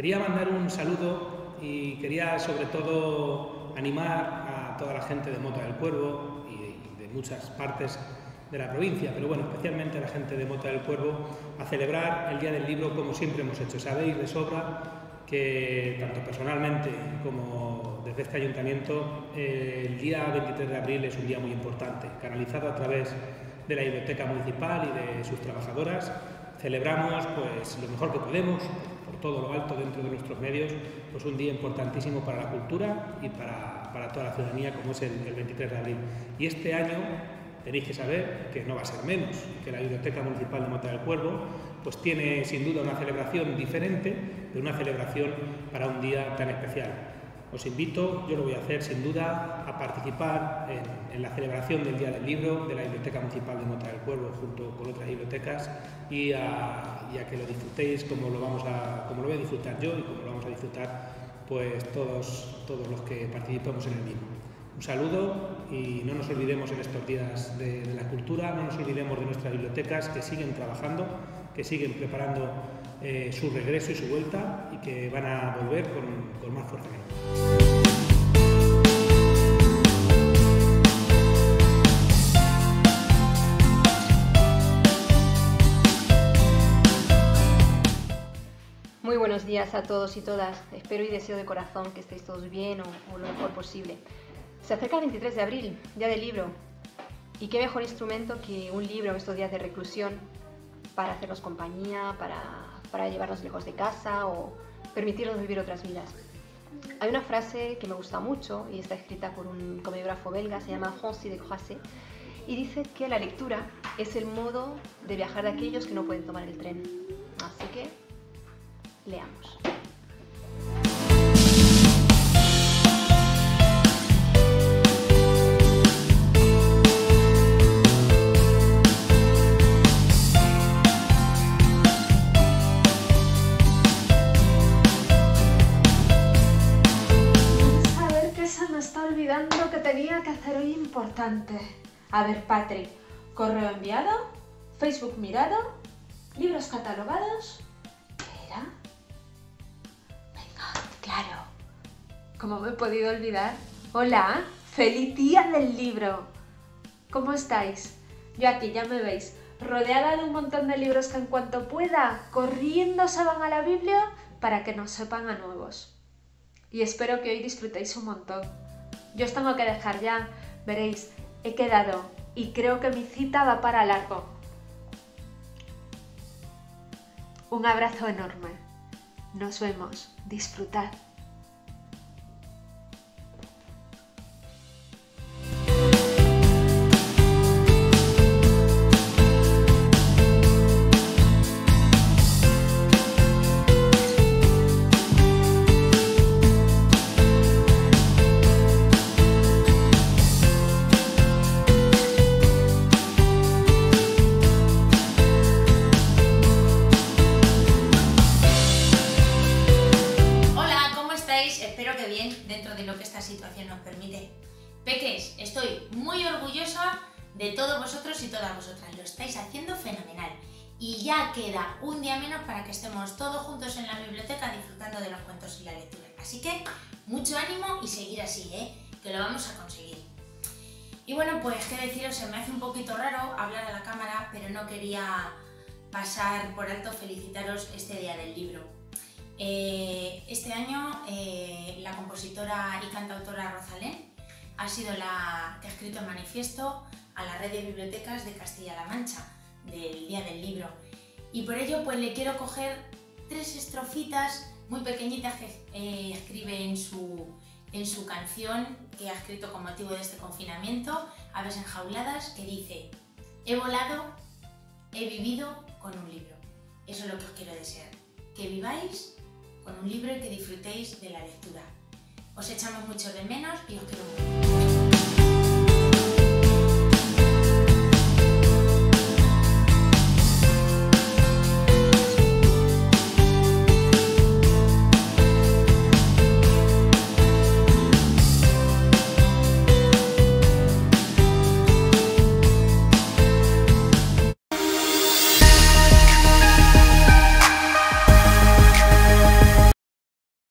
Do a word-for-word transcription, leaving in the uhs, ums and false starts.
quería mandar un saludo y quería sobre todo animar a toda la gente de Mota del Cuervo y de muchas partes de la provincia, pero bueno, especialmente a la gente de Mota del Cuervo, a celebrar el Día del Libro como siempre hemos hecho. Sabéis de sobra que tanto personalmente como desde este ayuntamiento eh, el día veintitrés de abril es un día muy importante, canalizado a través de la Biblioteca Municipal y de sus trabajadoras. Celebramos pues lo mejor que podemos, por todo lo alto dentro de nuestros medios, pues un día importantísimo para la cultura y para, para toda la ciudadanía como es el, el veintitrés de abril. Y este año tenéis que saber que no va a ser menos, que la Biblioteca Municipal de Mota del Cuervo pues tiene sin duda una celebración diferente, pero una celebración para un día tan especial. Os invito, yo lo voy a hacer sin duda, a participar en, en la celebración del Día del Libro de la Biblioteca Municipal de Mota del Cuervo junto con otras bibliotecas y a, y a que lo disfrutéis como lo, vamos a, como lo voy a disfrutar yo y como lo vamos a disfrutar pues todos, todos los que participamos en el mismo. Un saludo y no nos olvidemos en estos días de, de la cultura, no nos olvidemos de nuestras bibliotecas que siguen trabajando, que siguen preparando eh, su regreso y su vuelta y que van a volver con, con más fuerza que nunca. Muy buenos días a todos y todas. Espero y deseo de corazón que estéis todos bien o, o lo mejor posible. Se acerca el veintitrés de abril, Día del Libro. Y qué mejor instrumento que un libro en estos días de reclusión para hacernos compañía, para, para llevarnos lejos de casa o permitirnos vivir otras vidas. Hay una frase que me gusta mucho y está escrita por un comediógrafo belga, se llama Francis de Croisset, y dice que la lectura es el modo de viajar de aquellos que no pueden tomar el tren. Así que leamos. Olvidando que tenía que hacer hoy importante. A ver, Patri, correo enviado, Facebook mirado, libros catalogados. ¿Qué era? Venga, claro. ¿Cómo me he podido olvidar? Hola, feliz día del libro. ¿Cómo estáis? Yo aquí ya me veis, rodeada de un montón de libros que en cuanto pueda, corriendo se van a la Biblia para que nos sepan a nuevos. Y espero que hoy disfrutéis un montón. Yo os tengo que dejar ya, veréis, he quedado y creo que mi cita va para largo. Un abrazo enorme. Nos vemos. Disfrutad. Peques, estoy muy orgullosa de todos vosotros y todas vosotras, lo estáis haciendo fenomenal y ya queda un día menos para que estemos todos juntos en la biblioteca disfrutando de los cuentos y la lectura. Así que mucho ánimo y seguir así, ¿eh? Que lo vamos a conseguir. Y bueno, pues qué deciros, se me hace un poquito raro hablar a la cámara, pero no quería pasar por alto felicitaros este Día del Libro. Eh, este año eh, la compositora y cantautora Rosalén ha sido la que ha escrito el manifiesto a la red de bibliotecas de Castilla-La Mancha del Día del Libro y por ello pues le quiero coger tres estrofitas muy pequeñitas que eh, escribe en su, en su canción que ha escrito con motivo de este confinamiento, Aves enjauladas, que dice: he volado, he vivido con un libro. Eso es lo que os quiero desear, que viváis con un libro y que disfrutéis de la lectura. Os echamos mucho de menos y os quiero mucho.